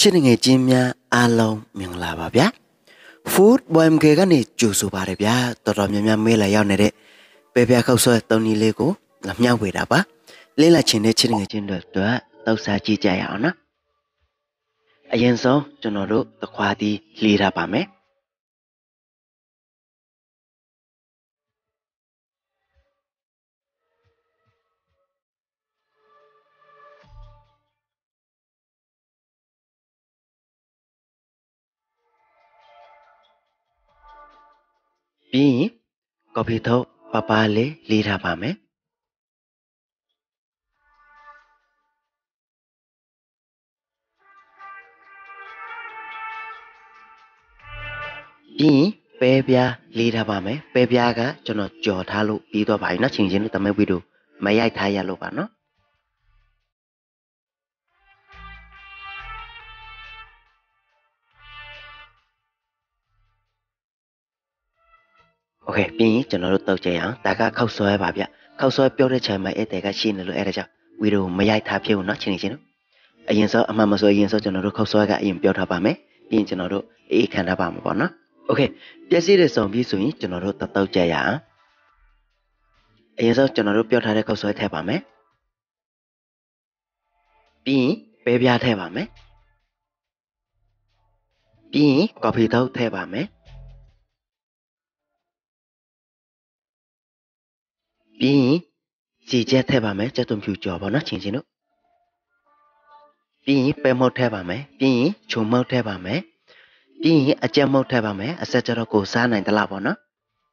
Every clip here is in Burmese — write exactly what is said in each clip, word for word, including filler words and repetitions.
ချင်းငယ်ချင်းများအားလုံးမင်္ဂလာပါဗျာ Food boy မကေကနေကြိုဆိုပါတယ်ဗျာတော်တော်များများမေးလာရောက်နေတဲ့ပဲပြခောက်ဆွဲတုံးနီလေးကိုငါမျှဝေတာပါလေးလာချင်းတဲ့ချင်းငယ်ချင်းတို့တော့တောက်စားကြည့်ကြရအောင်နော်အရင်ဆုံးကျွန်တော်တို့သခွားတီးလှေးထားပါမယ်ပြီးရင်ကော်ဖီထုတ်ပပလေးလှေးထားပါမယ်ပြီးရင်ပဲပြားလေးထားပါမယ်ပဲပြားကကျွန်တော်ကြော်ထားလို့ပြီးတော့ပါပြီเนาะချင်းချင်းတို့တမဲဝီတို့မရိုက်ထားရလို့ပါเนาะโอเคပြီးရင်ကျွန်တော်တို့တောက်ကြရအောင်ဒါကခောက်ဆွဲပါဗျခောက်ဆွဲပြောတဲ့ချိန်မှာအဲ့တဲ့ကရှိနေလို့အဲ့ဒါကြောင့်ဝီတို့မရိုက်ထားဖြစ်ဘူးเนาะချင်းချင်းတို့အရင်စောအမှန်မဆိုအရင်စောကျွန်တော်တို့ခောက်ဆွဲကအရင်ပြောထားပါမယ်ပြီးရင်ကျွန်တော်တို့အေးခံထားပါမှာပေါ့เนาะโอเคပြည့်စည်တဲ့စုံပြီးဆိုရင်ကျွန်တော်တို့တောက်ကြရအောင်အရင်ဆုံးကျွန်တော်တို့ပြောထားတဲ့ခောက်ဆွဲထည့်ပါမယ်ပြီးရင်ပဲပြားထည့်ပါမယ်ပြီးရင်ကော်ဖီထုတ်ထည့်ပါမယ်ပြီးရင်စီချက်ထည့်ပါမယ်ကြက်သွန်ဖြူကြော်ပေါ့နော်ချင်းချင်းတို့ပြီးရင်ပဲမုတ်ထည့်ပါမယ်ပြီးရင်ချုံမုတ်ထည့်ပါမယ်ပြီးရင်အကြက်မုတ်ထည့်ပါမယ်အဆက်ကျတော့ကိုစားနိုင်သလားပေါ့နော်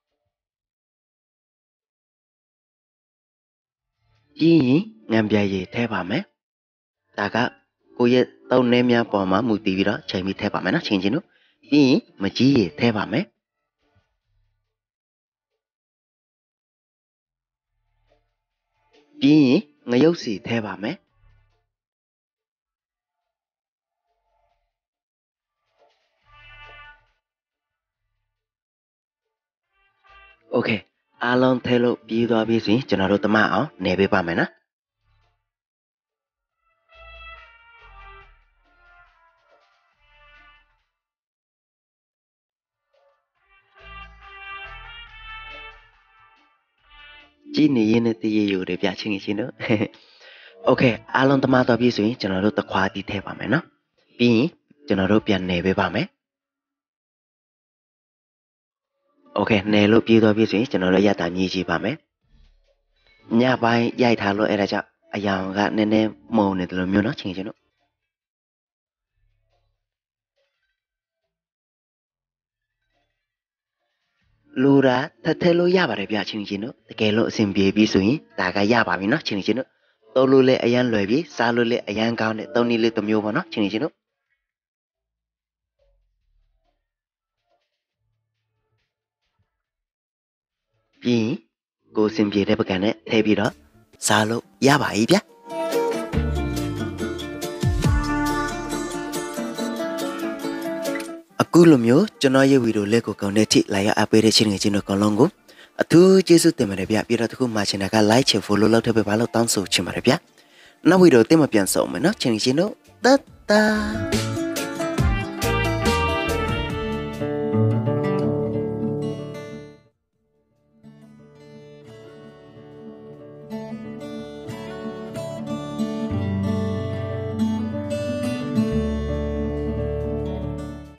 ပြီးရင်ငံပြရည်ထည့်ပါမယ်ဒါကကိုရဲ့တုံးနှဲများပေါ်မှာမူတည်ပြီးတော့ချိန်ပြီးထည့်ပါမယ်နော်ချင်းချင်းတို့ပြီးရင်မကြီးရည်ထည့်ပါမယ်ပြီးရင်ငရုတ်စီထည့်ပါမယ်โอเคအားလုံးထည့်လို့ပြီးသွားပြီဆိုရင်ကျွန်တော်တို့တမအောင်နေပေးပါမယ်နော်ကြည့်နေရင်တည်ရယူတယ်ပြချင်းချင်းတို့โอเคအားလုံးတမသွားပြီဆိုရင်ကျွန်တော်တို့တခွားတီးထည့်ပါမယ်နော်ပြီးရင်ကျွန်တော်တို့ပြန်နေပေးပါမယ်โอเคနေလို့ပြီးသွားပြီဆိုရင်ကျွန်တော်တို့ရတာမြည်ကြည့်ပါမယ်ညပိုင်းရိုက်ထားလို့အဲ့ဒါကြောင့်အယောင်ကနည်းနည်းမုံနေတယ်လို့မျိုးနော်ချင်းချင်းတို့လူရာထက်ထဲလို့ရပါတယ်ဗျချင်းချင်းတို့တကယ်လို့အဆင်ပြေပြီဆိုရင်ဒါကရပါပြီနော်ချင်းချင်းတို့သုံးလို့လည်းအရန်လွယ်ပြီစားလို့လည်းအရန်ကောင်းတယ်သုံးနည်းလေးတစ်မျိုးပေါ့နော်ချင်းချင်းတို့ပြီးကိုစင်ပြေတဲ့ပကံနဲ့ထည့်ပြီးတော့စားလို့ရပါပြီဗျအခုလိုမျိုးကျွန်တော်ရဲ့ဗီဒီယိုလေးကိုကောင်းတဲ့ထိလာရအပ်ပေးတဲ့ချင်းငယ်ချင်းတို့ကောင်းလုံးကိုအထူးကျေးဇူးတင်ပါတယ်ဗျပြီးတော့တခုမှချင်တာက like ချင် follow လုပ်ထပ်ပေးပါလို့တောင်းဆိုချင်ပါတယ်ဗျနောက်ဗီဒီယိုတင်မပြန်ဆုံးမယ်နော်ချင်းချင်းတို့တတ်တာ